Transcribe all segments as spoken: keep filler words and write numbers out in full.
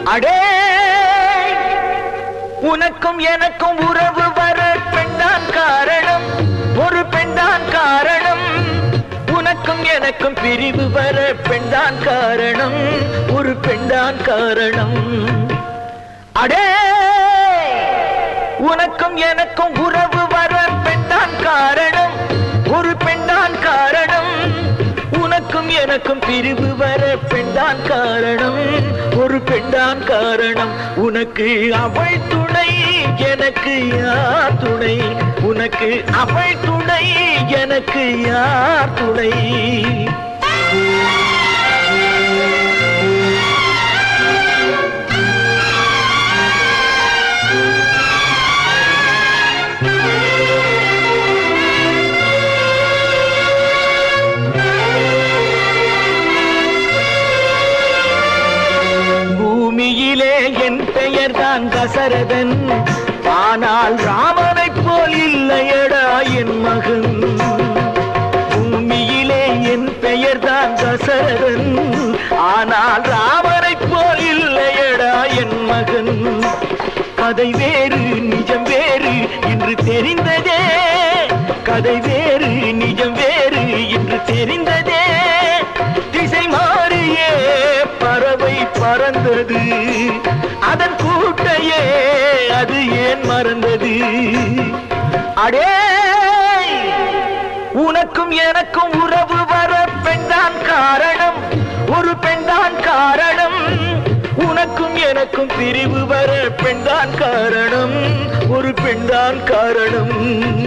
அடே உனக்கும் எனக்கும் உறவு வர பெண்தான் காரணம், ஒரு பெண்தான் காரணம். உனக்கும் எனக்கும் பிரிவு வர பெண்தான் காரணம், ஒரு பெண்தான் காரணம். அடே உனக்கும் எனக்கும் உறவு வர பெண்தான் காரணம், ஒரு பெண்தான் காரணம். உனக்கும் எனக்கும் பிரிவு வர பெண்தான் காரணம், ஒரு பெண்தான் காரணம். உனக்கு அவள் துணை, எனக்கு யார் துணை? உனக்கு அவள் துணை, எனக்கு யார் துணை? பூமியிலே என் பெயர்தான் தசரதன், ஆனால் ராமனைப் போல் இல்லையடா என் மகன். பூமியிலே என் பெயர்தான் தசரதன், ஆனால் ராமனைப் போல் இல்லையடா என் மகன். கதை வேறு நிஜம் வேறு இன்று தெரிந்ததே, கதை வேறு நிஜம் வேறு இன்று தெரிந்ததே. திசை மாறியே பறவை பறந்தது, அதன் கூட்டையே அது ஏன் மறந்தது? அடே உனக்கும் எனக்கும் உறவு வர பெண்தான் காரணம், ஒரு பெண்தான் காரணம். உனக்கும் எனக்கும் பிரிவு வர பெண்தான் காரணம், ஒரு பெண்தான் காரணம்.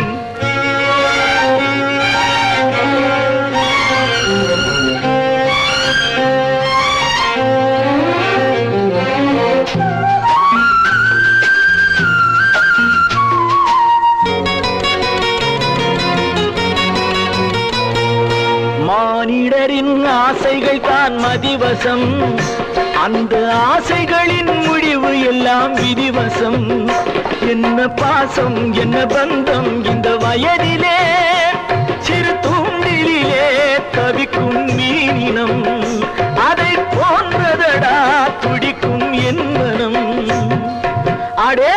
மானிடரின் ஆசைகள் தான் மதிவசம், அந்த ஆசைகளின் முடிவு எல்லாம் விதிவசம். என்ன பாசம் என்ன பந்தம் இந்த வயதிலே, சிறு தூண்டிலே தவிக்கும் மீனினம். அதை போன்றதடா துடிக்கும் என் மனம். அடே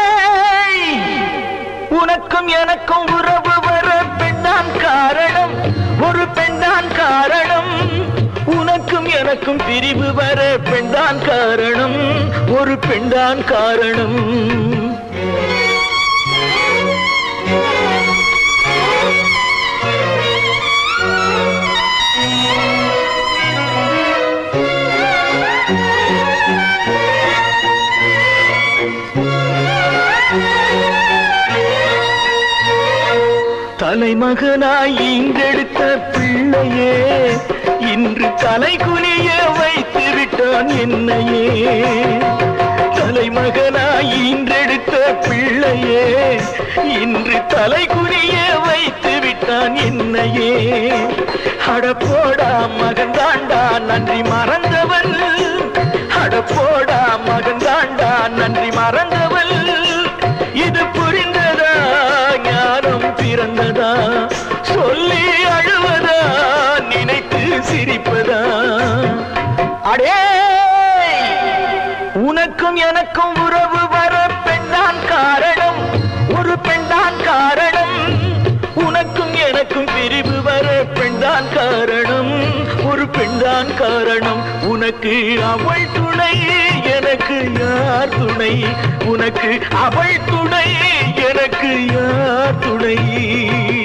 உனக்கும் எனக்கும் உறவு வர பெண்தான் காரணம், ஒரு பெண்தான் காரணம். உனக்கும் எனக்கும் பிரிவு வர பெண்தான் காரணம், ஒரு பெண்தான் காரணம். தலைமகனாய் இங்கெடுத்த பிள்ளையே இன்று தலை குனிய வைத்து விட்டான் என்னையே. தலைமகனாய் இன்றெடுத்த பிள்ளையே இன்று தலை குனிய வைத்து விட்டான் என்னையே. அடப்போடா மகன் தாண்டா நன்றி மறந்தவள், அடப்போடா மகன் தாண்டா நன்றி மறந்தவள். இது புரிந்ததா ஞானம் பிறந்ததா, சொல்லி அழுவதா நினைத்து சிரிப்பதா? அடே உனக்கும் எனக்கும் உறவு வர பெண்தான் காரணம், ஒரு பெண்தான் காரணம். உனக்கும் எனக்கும் பிரிவு வர பெண்தான் காரணம், ஒரு பெண்தான் காரணம். உனக்கு அவள் துணை, எனக்கு யார் துணை? உனக்கு அவள் துணை, எனக்கு யார் துணை?